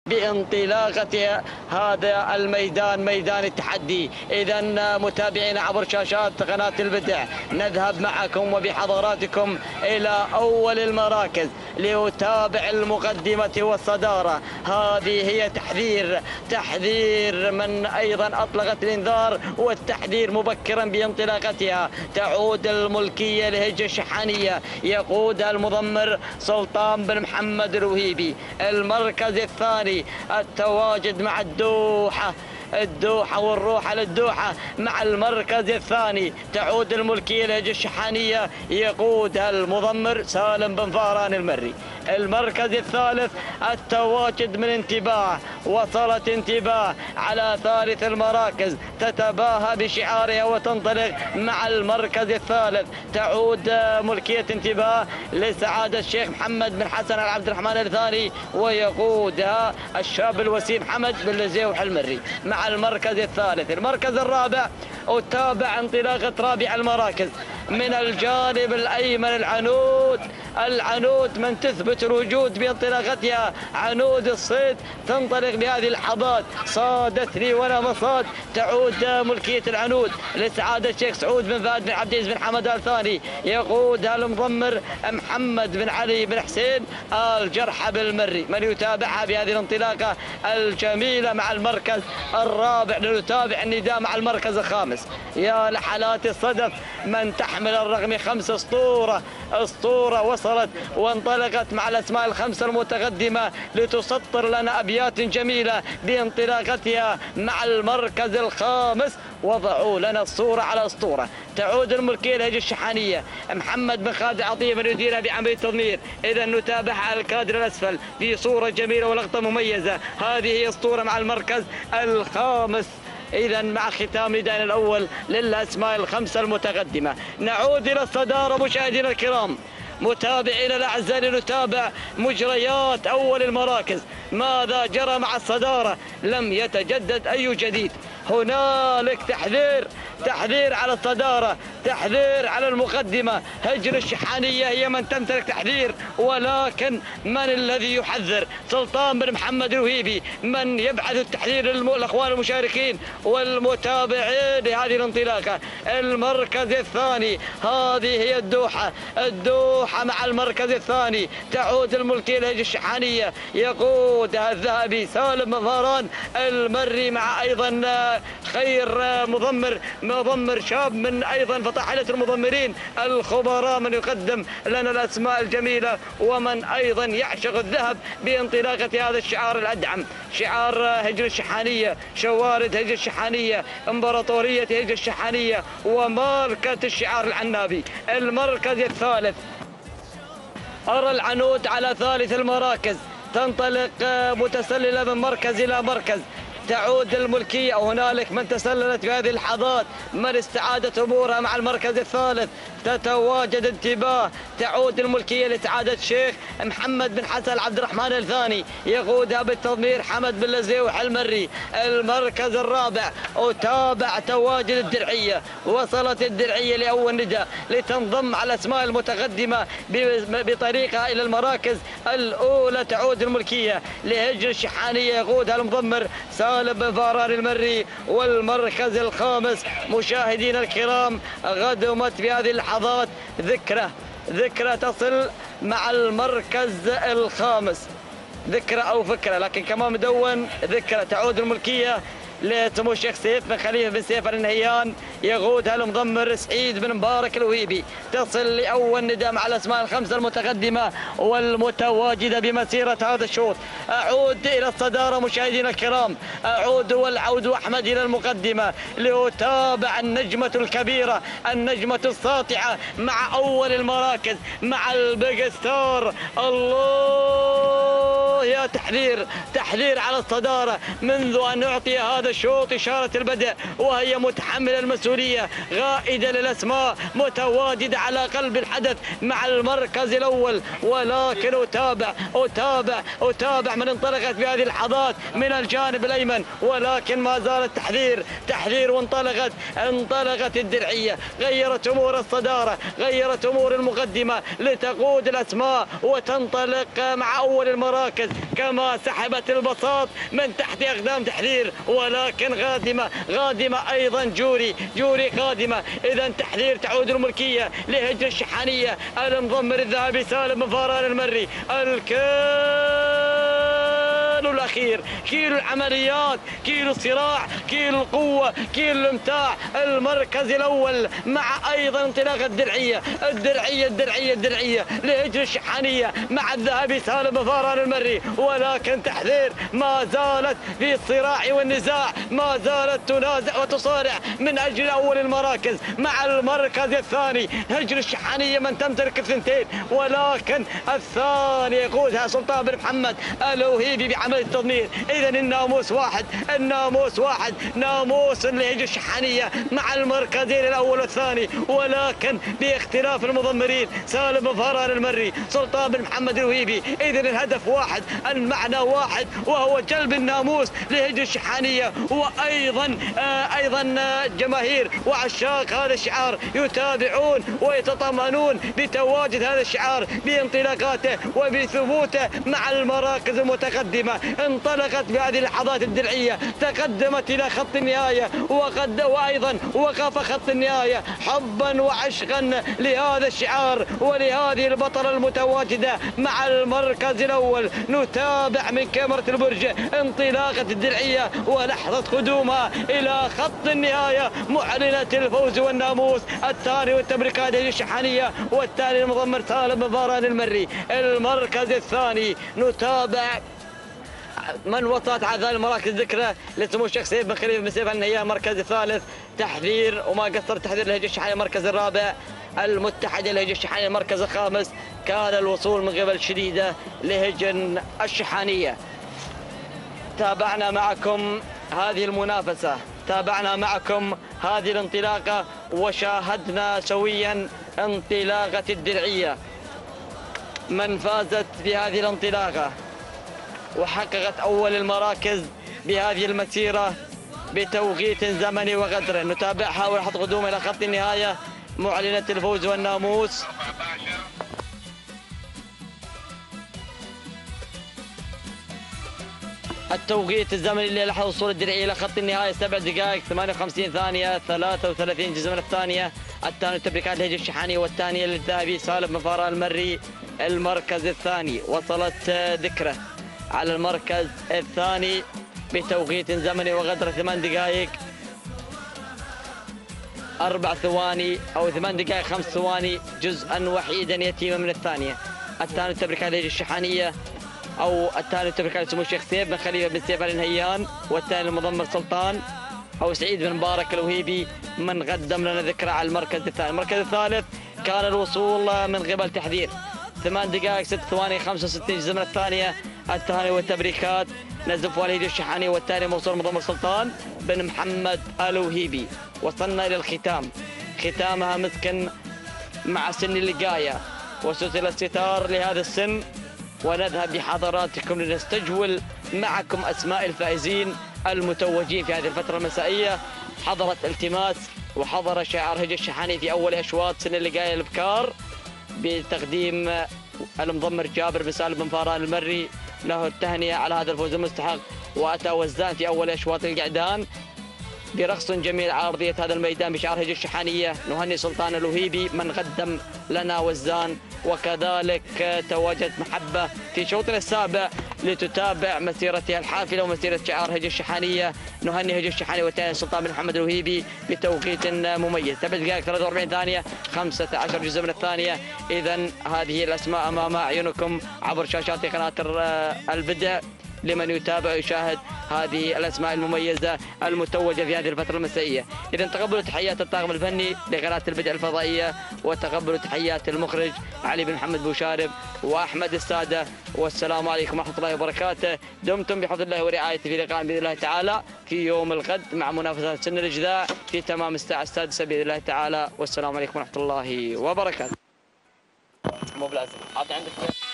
بانطلاقة هذا الميدان، ميدان التحدي. إذا متابعينا عبر شاشات قناة البدع، نذهب معكم وبحضراتكم إلى أول المراكز لنتابع المقدمة والصدارة. هذه هي تحذير من أيضا أطلقت الإنذار والتحذير مبكرا بانطلاقتها. تعود الملكية لهجة الشحانية، يقودها المضمر سلطان بن محمد الوهيبي. المركز الثاني التواجد مع الدوحة والروح على الدوحة مع المركز الثاني. تعود الملكية لهجة الشحانية، يقودها المضمر سالم بن فاران المري. المركز الثالث التواجد من انتباه، وصلت انتباه على ثالث المراكز، تتباهى بشعارها وتنطلق مع المركز الثالث. تعود ملكية انتباه لسعادة الشيخ محمد بن حسن عبد الرحمن الثاني، ويقودها الشاب الوسيم حمد بن لزيوح المري مع المركز الثالث. المركز الرابع أتابع انطلاقة رابع المراكز من الجانب الأيمن العنود من تثبت الوجود بانطلاقتها. عنود الصيد تنطلق بهذه اللحظات، صادت لي ولا مصاد. تعود ملكية العنود لسعادة الشيخ سعود بن فهد بن عبد العزيز بن حمد الثاني، يقودها المضمر محمد بن علي بن حسين الجرحى بالمري. من يتابعها بهذه الانطلاقة الجميلة مع المركز الرابع، لنتابع النداء مع المركز الخامس. يا لحالات الصدف من تحمل الرقم 5 اسطورة وصلت وانطلقت مع الاسماء الخمسه المتقدمه لتسطر لنا ابيات جميله بانطلاقتها مع المركز الخامس. وضعوا لنا الصوره على اسطوره. تعود الملكيه لهجة الشحانيه، محمد بن خالد عطيه من يديرها بعمليه تضمير. اذا نتابع على الكادر الاسفل في صوره جميله ولقطه مميزه. هذه هي اسطوره مع المركز الخامس. إذا مع ختام نداء الأول للأسماء الخمسة المتقدمة، نعود إلى الصدارة مشاهدينا الكرام متابعينا الأعزاء، لنتابع مجريات أول المراكز. ماذا جرى مع الصدارة؟ لم يتجدد أي جديد. هنالك تحذير على الصدارة، تحذير على المقدمة. هجر الشحانية هي من تمتلك تحذير، ولكن من الذي يحذر؟ سلطان بن محمد الوهيبي من يبعث التحذير للأخوان المشاركين والمتابعين لهذه الانطلاقة. المركز الثاني هذه هي الدوحة مع المركز الثاني. تعود الملكية لهجة الشحانية، يقودها الذهبي سالم بن فاران المري مع أيضا خير مضمر شاب من أيضا فطاحلة المضمرين الخبراء، من يقدم لنا الأسماء الجميلة ومن أيضا يعشق الذهب بانطلاقة هذا الشعار الأدعم، شعار هجر الشحانية، شوارد هجر الشحانية، امبراطورية هجر الشحانية، وماركة الشعار العنابي. المركز الثالث، أرى العنود على ثالث المراكز تنطلق متسللة من مركز إلى مركز. تعود الملكية، وهنالك من تسللت في هذه اللحظات، من استعادت أمورها مع المركز الثالث، تتواجد انتباه. تعود الملكية لسعادة الشيخ محمد بن حسن عبد الرحمن الثاني، يقودها بالتضمير حمد بن لزيوح المري. المركز الرابع أتابع تواجد الدرعية، وصلت الدرعية لأول نداء لتنضم على الأسماء المتقدمة بطريقها إلى المراكز الأولى. تعود الملكية لهجر الشحانية، يقودها المضمر سالم بن فاران المري. والمركز الخامس مشاهدينا الكرام، غدمت في هذه اللحظات ذكرى تصل مع المركز الخامس، ذكرى أو فكرة، لكن كمان مدون ذكرى. تعود الملكية لسمو الشيخ سيف بن خليفة بن سيف النهيان، يقودها المضمر سعيد بن مبارك الوهيبي. تصل لأول نداء مع الأسماء الخمسة المتقدمة والمتواجدة بمسيرة هذا الشوط. أعود إلى الصدارة مشاهدينا الكرام، والعود أحمد إلى المقدمة لأتابع النجمة الكبيرة، النجمة الساطعة مع أول المراكز، مع البيج ستار. الله، يا تحذير على الصدارة منذ أن أعطي هذا الشوط إشارة البدء، وهي متحملة المسؤولية، غائدة للأسماء، متواجدة على قلب الحدث مع المركز الأول. ولكن أتابع من انطلقت في هذه اللحظات من الجانب الأيمن، ولكن ما زال التحذير وانطلقت الدرعية، غيرت أمور الصدارة، غيرت أمور المقدمة لتقود الأسماء وتنطلق مع أول المراكز. كما سحبت البساط من تحت أقدام تحذير، ولكن غادمة أيضا جوري قادمة. إذا تحذير تعود الملكية لهجر الشحانية، المضمر الذهبي سالم بن فاران المري. الأخير كيلو العمليات، كيلو الصراع، كيلو القوة، كيلو الامتاع. المركز الأول مع أيضا انطلاقة الدرعية لهجر الشحانية مع الذهبي سالم بن فاران المري. ولكن تحذير ما زالت في الصراع والنزاع، ما زالت تنازع وتصارع من أجل أول المراكز مع المركز الثاني. هجر الشحانية من تمتلك الثنتين، ولكن الثاني يقودها سلطان بن محمد الوهيبي بعمل التضمير. إذا الناموس واحد، ناموس لهجر الشحانية مع المركزين الأول والثاني، ولكن باختلاف المضمرين سالم بن فاران المري سلطان بن محمد الوهيبي. إذا الهدف واحد، المعنى واحد، وهو جلب الناموس لهجر الشحانية. وأيضا جماهير وعشاق هذا الشعار يتابعون ويتطمئنون بتواجد هذا الشعار بانطلاقاته وبثبوته مع المراكز المتقدمة. انطلقت بهذه اللحظات الدرعية، تقدمت إلى خط النهاية وأيضا وقف خط النهاية حبا وعشقا لهذا الشعار ولهذه البطلة المتواجدة مع المركز الأول. نتابع من كاميرا البرج انطلاقة الدرعية ولحظة قدومها إلى خط النهاية معلنة الفوز والناموس. الثاني والتبريكات الشحانية، والثاني المضمر سالم بن فاران المري. المركز الثاني نتابع من وصلت على هذه المراكز ذكرى لسمو الشيخ سيف بن خليفه بن سيف النهيان المركز الثالث. تحذير وما قصر تحذير لهجر الشحانية المركز الرابع. المتحدة لهجر الشحانية المركز الخامس. كان الوصول من قبل شديدة لهجر الشحانية. تابعنا معكم هذه المنافسة، تابعنا معكم هذه الانطلاقة، وشاهدنا سويا انطلاقة الدرعية من فازت بهذه الانطلاقة وحققت أول المراكز بهذه المسيرة بتوقيت زمني وقدر. نتابعها ولحظة قدومها إلى خط النهاية معلنة الفوز والناموس. التوقيت الزمني للحظة وصول الدرعية إلى خط النهاية 7 دقائق 58 ثانية 33 جزء من الثانية. الثاني تبريكات لهجر الشحانية، والثانية للذهبي سالم بن فاران المري. المركز الثاني وصلت ذكره على المركز الثاني بتوقيت زمني وقدره 8 دقائق 4 ثواني أو 8 دقائق 5 ثواني جزءا وحيدا يتيما من الثانية. الثاني تبريكات لهجر الشحانية أو الثاني تبريكات سمو الشيخ سيف بن خليفه بن سيف النهيان، والثاني المضمر سلطان أو سعيد بن مبارك الوهيبي من قدم لنا ذكرى على المركز الثاني. المركز الثالث كان الوصول من قبل تحذير 8 دقائق 6 ثواني 65 جزء من الثانية. الثاني والتبريكات نزف والد الشحاني، والثاني موصول مضمر سلطان بن محمد الوهيبي. وصلنا إلى الختام، ختامها مسكن مع سن اللقاية وسلسلة الستار لهذا السن. ونذهب بحضراتكم لنستجول معكم أسماء الفائزين المتوجين في هذه الفترة المسائية. حضرت التماس وحضر شعار هجر الشحاني في أول أشواط سن اللقاية الأبكار بتقديم المضمر جابر بن سالم بن فاران المري، له التهنئة على هذا الفوز المستحق. وأتى وزان في أول أشواط القعدان برقص جميل على أرضية هذا الميدان بشعار هجر الشحانية. نهني سلطان الوهيبي من قدم لنا وزان، وكذلك تواجدت محبة في شوطنا السابع لتتابع مسيرتها الحافلة ومسيرة شعار هجر الشحانية. نهني هجر الشحاني والثاني سلطان بن محمد الوهيبي بتوقيت مميز 7 دقائق 43 ثانية 15 جزء من الثانية. إذا هذه الأسماء أمام أعينكم عبر شاشات قناة البدع لمن يتابع ويشاهد هذه الأسماء المميزة المتوجة في هذه الفترة المسائية. إذا تقبلوا تحيات الطاقم الفني لقناة البدع الفضائية، وتقبلوا تحيات المخرج علي بن محمد بوشارب وأحمد السادة. والسلام عليكم ورحمة الله وبركاته. دمتم بحفظ الله ورعايته في لقاء بإذن الله تعالى في يوم الغد مع منافسة سن الإجذاع في تمام الساعة السادسة بإذن الله تعالى. والسلام عليكم ورحمة الله وبركاته. مو بلازم عندك